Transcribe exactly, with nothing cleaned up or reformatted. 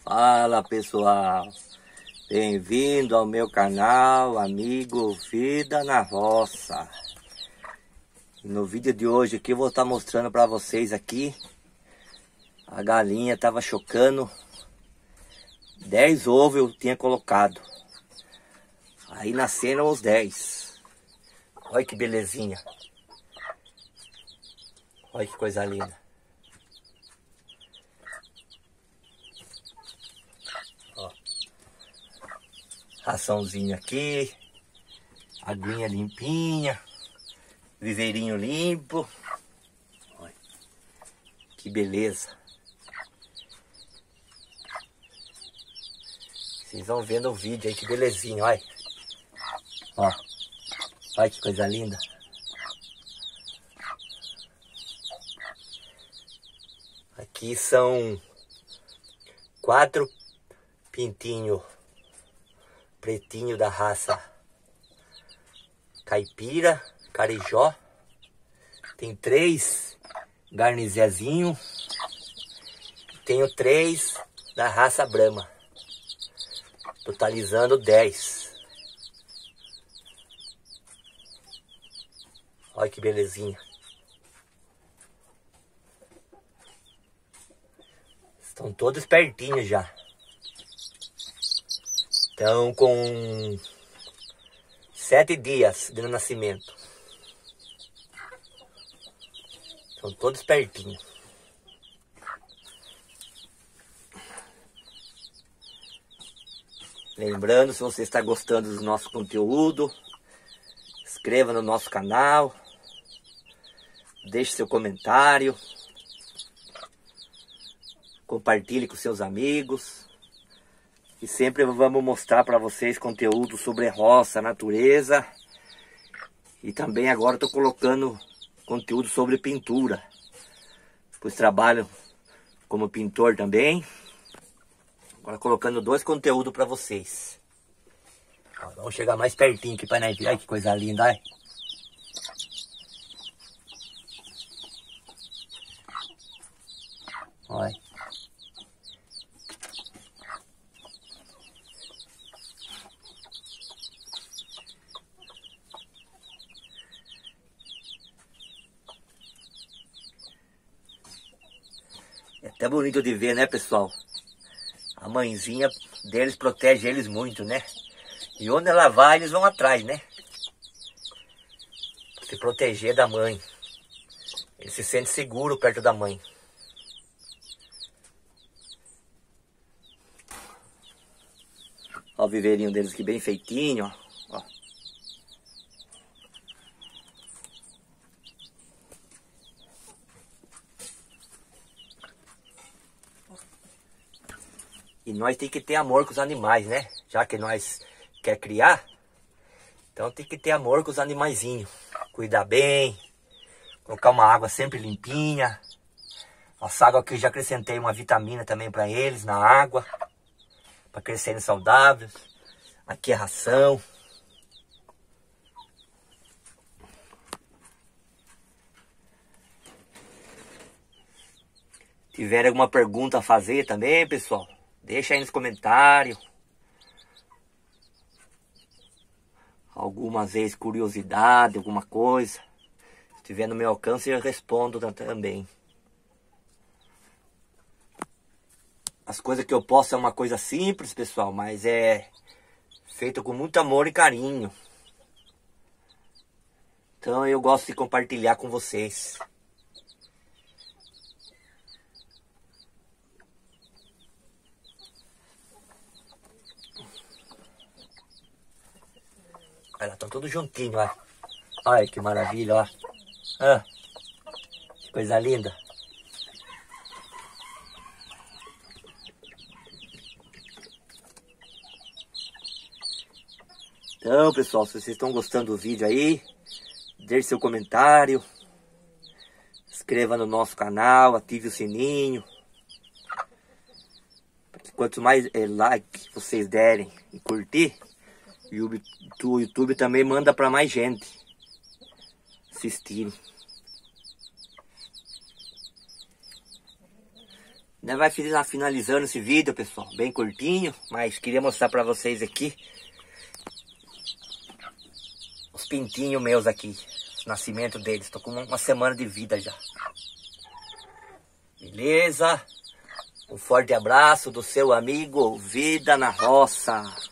Fala pessoal, bem-vindo ao meu canal Amigo Vida na Roça. No vídeo de hoje aqui eu vou estar mostrando para vocês aqui. A galinha estava chocando dez ovos eu tinha colocado. Aí nasceram os dez. Olha que belezinha. Olha que coisa linda. Ó. Raçãozinho aqui. Aguinha limpinha. Viveirinho limpo. Olha. Que beleza. Vocês vão vendo o vídeo aí, que belezinha, olha. Ó. Olha que coisa linda. Aqui são quatro pintinhos pretinho da raça caipira, carijó. Tem três garnizezinho. Tenho três da raça brahma. Totalizando dez. Olha que belezinha. Estão todos pertinhos já. Estão com sete dias de nascimento. Estão todos pertinhos. Lembrando, se você está gostando do nosso conteúdo, inscreva no nosso canal. Deixe seu comentário. Compartilhe com seus amigos. E sempre vamos mostrar para vocês conteúdo sobre roça, natureza. E também agora estou colocando conteúdo sobre pintura. Pois trabalho como pintor também. Agora colocando dois conteúdos para vocês. Ó, vamos chegar mais pertinho aqui para nós ver. Olha que coisa linda, olha. Olha. É até bonito de ver, né, pessoal? A mãezinha deles protege eles muito, né? E onde ela vai, eles vão atrás, né? Se proteger da mãe. Ele se sente seguro perto da mãe. Ó o viveirinho deles aqui bem feitinho, ó. Ó. E nós tem que ter amor com os animais, né? Já que nós quer criar, então tem que ter amor com os animaizinhos. Cuidar bem, colocar uma água sempre limpinha. Essa água aqui eu já acrescentei uma vitamina também para eles na água, para crescerem saudáveis. Aqui é ração. Se tiver alguma pergunta a fazer também, pessoal, deixa aí nos comentários. Algumas vezes curiosidade, alguma coisa. Se tiver no meu alcance eu respondo também. As coisas que eu posto é uma coisa simples, pessoal, mas é feito com muito amor e carinho. Então eu gosto de compartilhar com vocês. Olha, estão todos juntinhos, ó. Olha que maravilha, ó. Ah, que coisa linda. Então, pessoal, se vocês estão gostando do vídeo aí, deixe seu comentário. Inscreva no nosso canal, ative o sininho. Quanto mais é, like vocês derem e curtir, o YouTube também manda para mais gente assistir. Né, vai finalizando esse vídeo, pessoal, bem curtinho, mas queria mostrar para vocês aqui os pintinhos meus aqui, o nascimento deles. Tô com uma semana de vida já. Beleza? Um forte abraço do seu amigo Vida na Roça.